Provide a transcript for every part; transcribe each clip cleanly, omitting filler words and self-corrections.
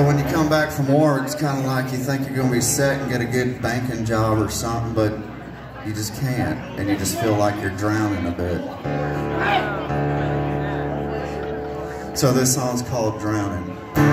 When you come back from war, it's kind of like you think you're going to be set and get a good banking job or something, but you just can't, and you just feel like you're drowning a bit. So this song's called Drowning.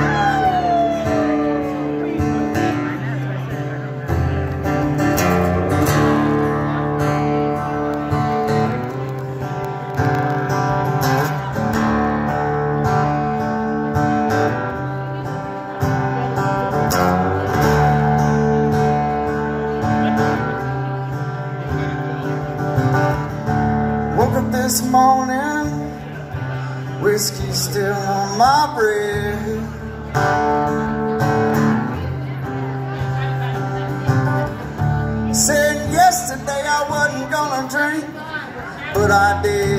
Woke up this morning, whiskey still on my breath. Said yesterday I wasn't gonna drink, but I did.